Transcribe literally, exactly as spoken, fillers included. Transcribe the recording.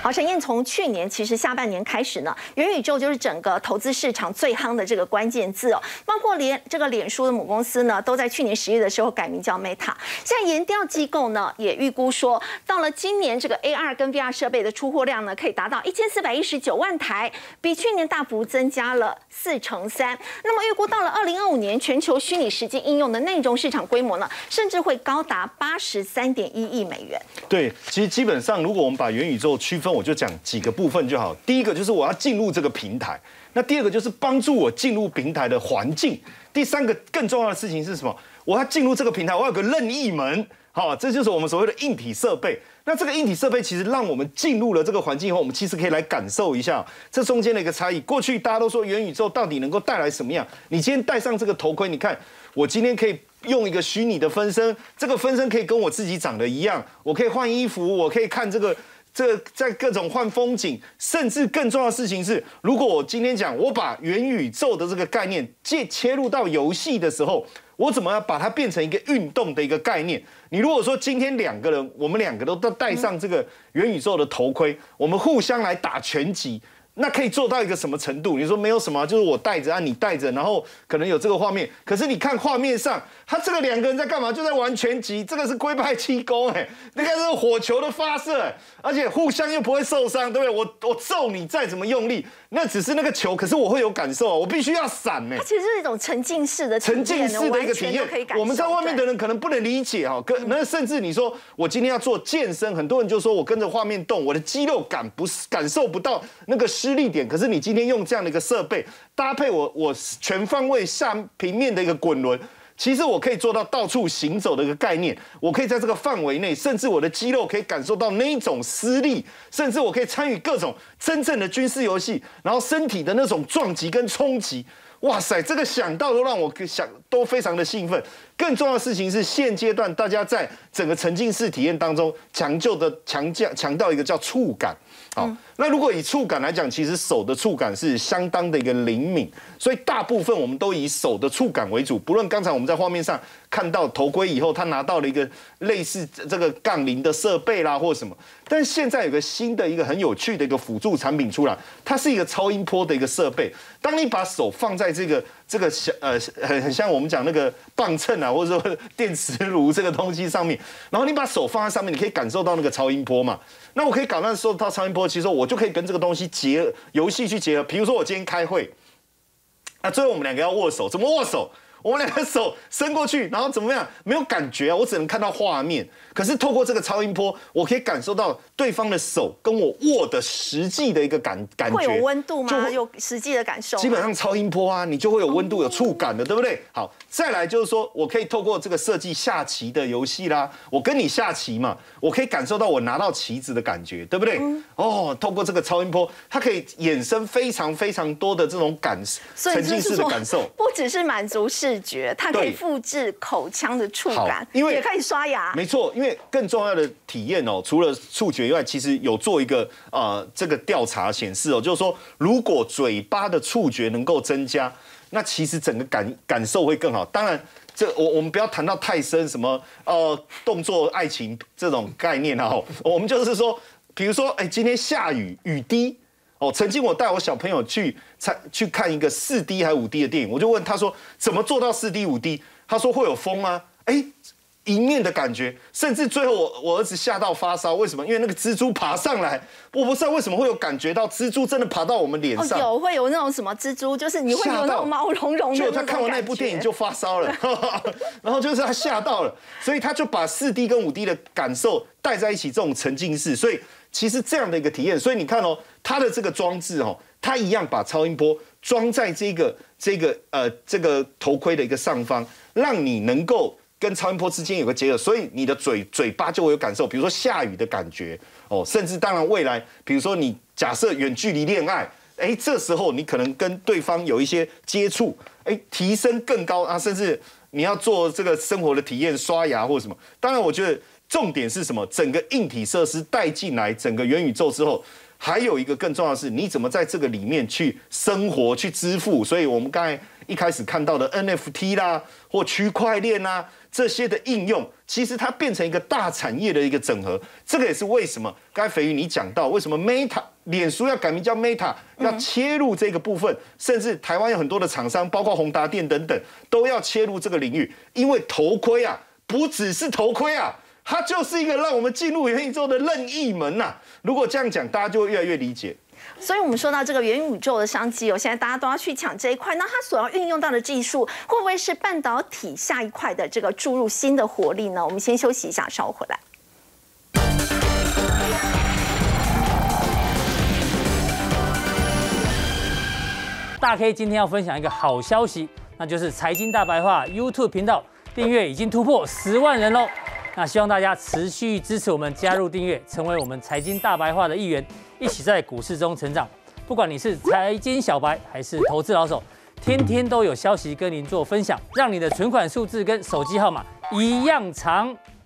好，陈燕，从去年其实下半年开始呢，元宇宙就是整个投资市场最夯的这个关键字哦，包括连这个脸书的母公司呢，都在去年十月的时候改名叫 Meta。现在研调机构呢也预估说，到了今年这个 A R 跟 V R 设备的出货量呢，可以达到一千四百一十九万台，比去年大幅增加了四成三。那么预估到了二零二五年，全球虚拟实境应用的内容市场规模呢，甚至会高达八十三点一亿美元。 对，其实基本上如果我们把元宇宙区分，我就讲几个部分就好。第一个就是我要进入这个平台，那第二个就是帮助我进入平台的环境，第三个更重要的事情是什么？我要进入这个平台，我要有个任意门，好，这就是我们所谓的硬体设备。那这个硬体设备其实让我们进入了这个环境以后，我们其实可以来感受一下这中间的一个差异。过去大家都说元宇宙到底能够带来什么样？你今天戴上这个头盔，你看我今天可以用一个虚拟的分身，这个分身可以跟我自己长得一样，我可以换衣服，我可以看这个。这个在各种换风景，甚至更重要的事情是，如果我今天讲我把元宇宙的这个概念切切入到游戏的时候，我怎么样把它变成一个运动的一个概念？你如果说今天两个人，我们两个都都戴上这个元宇宙的头盔，我们互相来打拳击。那可以做到一个什么程度？你说没有什么，就是我带着啊，你带着，然后可能有这个画面。可是你看画面上，他这个两个人在干嘛？就在玩拳击，这个是龟派气功哎，那个是火球的发射，而且互相又不会受伤，对不对？我我揍你再怎么用力，那只是那个球，可是我会有感受，我必须要闪哎。 它其实是一种沉浸式的沉浸式的一个体验。我们在外面的人可能不能理解哈，跟那甚至你说我今天要做健身，很多人就说我跟着画面动，我的肌肉感不感受不到那个施力点。可是你今天用这样的一个设备搭配我我全方位下平面的一个滚轮，其实我可以做到到处行走的一个概念。我可以在这个范围内，甚至我的肌肉可以感受到那一种施力，甚至我可以参与各种真正的军事游戏，然后身体的那种撞击跟冲击。哇塞，这个想到都让我想都非常的兴奋。更重要的事情是，现阶段大家在整个沉浸式体验当中，强就的强调强调一个叫触感。好，嗯、那如果以触感来讲，其实手的触感是相当的一个灵敏，所以大部分我们都以手的触感为主。不论刚才我们在画面上看到头盔以后，他拿到了一个类似这个杠铃的设备啦，或什么，但是现在有个新的一个很有趣的一个辅助产品出来，它是一个超音波的一个设备。当你把手放在这个这个小呃很很像我们讲那个磅秤啊，或者说电磁炉这个东西上面，然后你把手放在上面，你可以感受到那个超音波嘛。那我可以感受到超音波，其实我就可以跟这个东西结合，游戏去结合。比如说我今天开会，那最后我们两个要握手，怎么握手？我们两个手伸过去，然后怎么样？没有感觉啊，我只能看到画面。可是透过这个超音波，我可以感受到对方的手跟我握的实际的一个感感觉。 会有温度吗？有实际的感受。 基本上超音波啊，你就会有温度、有触感的，对不对？好，再来就是说我可以透过这个设计下棋的游戏啦，我跟你下棋嘛，我可以感受到我拿到棋子的感觉，对不对？嗯、哦，透过这个超音波，它可以衍生非常非常多的这种感沉浸式的感受， 不只是满足视觉，它可以复制口腔的触感，因为也可以刷牙。 没错，因为更重要的体验哦，除了触觉以外，其实有做一个呃这个调查显示哦，就是说如果嘴巴的触觉能够增加，那其实整个感感受会更好。当然，这我我们不要谈到太深，什么呃动作爱情这种概念啊，我们就是说，比如说，哎，今天下雨，雨滴。哦，曾经我带我小朋友去去看一个四 D 还五 D 的电影，我就问他说怎么做到四 D 五 D？ 他说会有风啊，哎，迎面的感觉，甚至最后我我儿子吓到发烧，为什么？因为那个蜘蛛爬上来，我不知道为什么会有感觉到蜘蛛真的爬到我们脸上， 哦、有会有那种什么蜘蛛，就是你会有那种毛茸茸的那种感觉。 就他看完那部电影就发烧了，然后就是他吓到了，所以他就把四 D 跟五 D 的感受带在一起，这种沉浸式，所以。其实这样的一个体验，所以你看哦，它的这个装置哦，它一样把超音波装在这个这个呃这个头盔的一个上方，让你能够跟超音波之间有个结合，所以你的嘴嘴巴就会有感受，比如说下雨的感觉哦，甚至当然未来，比如说你假设远距离恋爱，哎，这时候你可能跟对方有一些接触，哎，提升更高啊，甚至你要做这个生活的体验，刷牙或什么，当然我觉得。重点是什么？整个硬体设施带进来，整个元宇宙之后，还有一个更重要的是，你怎么在这个里面去生活、去支付？所以我们刚才一开始看到的 N F T 啦，或区块链啦这些的应用，其实它变成一个大产业的一个整合。这个也是为什么刚才肥瑜你讲到，为什么 Meta 脸书要改名叫 Meta， 要切入这个部分，甚至台湾有很多的厂商，包括宏达电等等，都要切入这个领域，因为头盔啊，不只是头盔啊。它就是一个让我们进入元宇宙的任意门呐、啊！如果这样讲，大家就会越来越理解。 所以，我们说到这个元宇宙的商机哦，现在大家都要去抢这一块。那它所要运用到的技术，会不会是半导体下一块的这个注入新的活力呢？我们先休息一下，稍后回来。 大 K 今天要分享一个好消息，那就是财经大白话 YouTube 频道订阅已经突破十万人喽。那希望大家持续支持我们，加入订阅，成为我们财经大白话的一员，一起在股市中成长。不管你是财经小白还是投资老手，天天都有消息跟您做分享，让你的存款数字跟手机号码一样长。